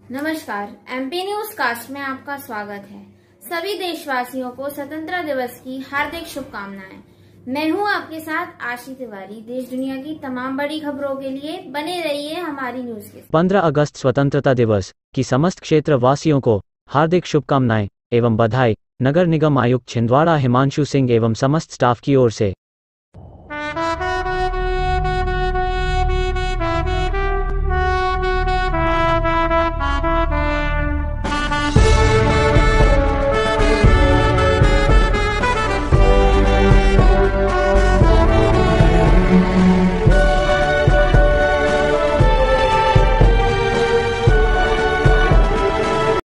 नमस्कार, MP news cast में आपका स्वागत है। सभी देशवासियों को स्वतंत्रता दिवस की हार्दिक शुभकामनाएं। मैं हूं आपके साथ आशी तिवारी। देश दुनिया की तमाम बड़ी खबरों के लिए बने रहिए हमारी न्यूज के साथ। 15 अगस्त स्वतंत्रता दिवस की समस्त क्षेत्र वासियों को हार्दिक शुभकामनाएं एवं बधाई। नगर निगम आयुक्त छिंदवाड़ा हिमांशु सिंह एवं समस्त स्टाफ की ओर से